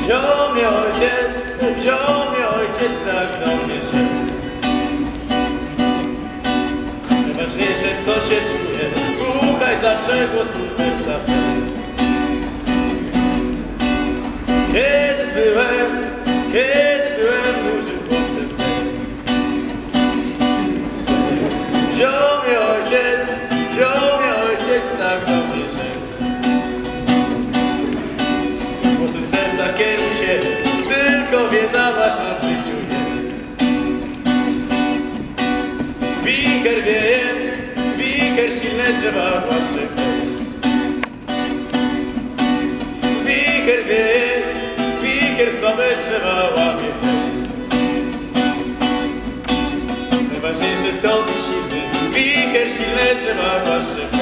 Wziął mnie ojciec, tak do mnie rzekł. Najważniejsze, co się czuje, słuchaj zawsze głosu serca. Kiedy byłem dużym chłopcem, wziął mnie ojciec, tak do mnie rzekł. Głosem serca kieruj się, tylko wiedza ważna w życiu jest. Wicher wieje, wicher silne drzewa głaszcze. Wicher wieje, wicher słabe drzewa łamie. Najważniejsze to mi silny, wicher silne drzewa głaszcze.